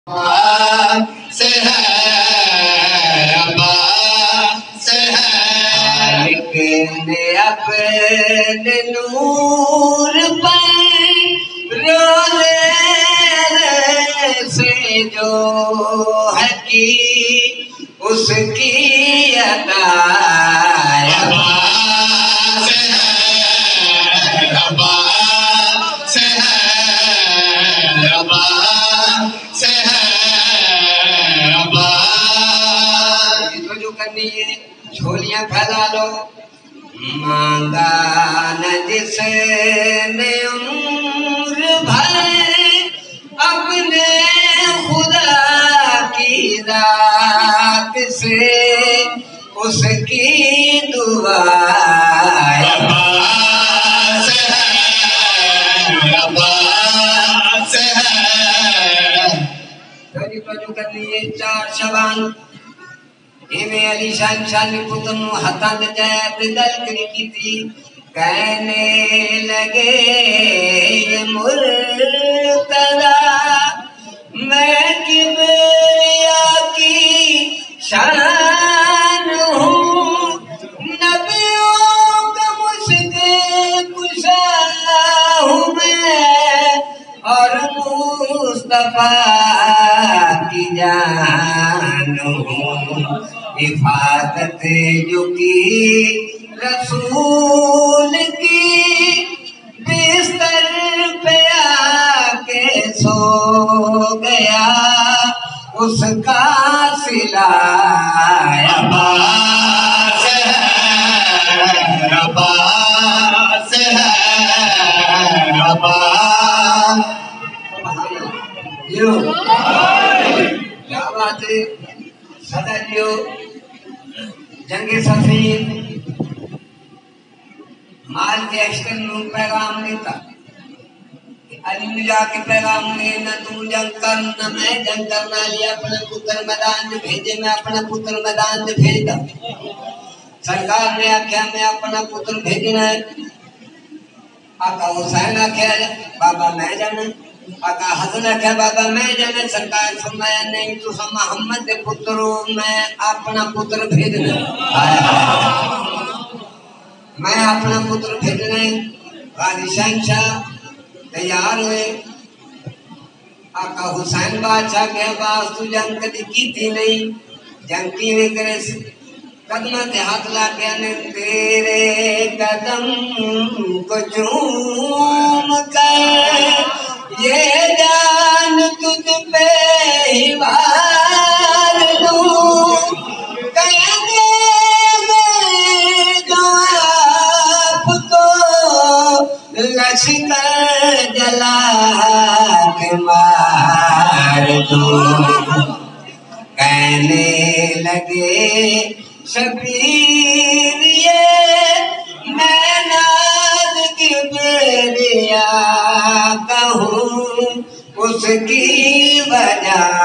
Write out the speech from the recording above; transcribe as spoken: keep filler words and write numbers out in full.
سے ہے عباس سے ہے لیکن اپنے نور پر روزے سے جو ہے کی اس کی عطا عباس سے ہے عباس سے ہے عباس سے ہے جھولیاں پھیلا لو مانگا نہ جس نے عمر بھر اپنے خدا کی ذات سے اس کی دعا عباس ہے عباس ہے توجہ توجہ کرنی ہے چار شبان میں علی شان شان پتن ہتھاں تے جائے تے گل کری کیتی کہنے لگے مرتضی میں کبریا کی شان ہوں نبیوں کا مشکل کشا ہوں میں اور مصطفیٰ کی جان ہوں حفاظت جو کی رسول کی بستر پہ آ کے سو گیا اس کا صلہ عباس ہے عباس ہے عباس یو کیا بات ہے صدر جو جنگ سفین مال کے اشکر میں پیغام دیتا علی نے جا کے پیغام لے نہ تم جنگ کر نہ میں جنگ کرنا لیا اپنا پتر میدان میں بھیجے میں اپنا پتر میدان میں بھیجتا سرکار نے آکھیا میں اپنا پتر بھیجنا ہے آقا حسین آکھیا بابا میں جانا آقا حسن آکھیا بابا میں جانا سرکار فرمایا نہیں تو محمد دے پتروں میں اپنا پتر بھیجنا میں اپنا پتر بھیجنا ہے غازی شہنشاہ تیار ہوئے آقا حسین بادشاہ کے باس تو جنگ کدی کی تھی نہیں جنگ کی میں کرے قدمہ تے ہاتھ لا کے نے تیرے قدم کو چوم کر یہ جان تجھ پہ ہی وار دوں کہیں گے میں جو آپ کو لشکر جلا کے مار دوں کہنے لگے شبیر یہ میں ناز کبریا کہوں اس کی وجہ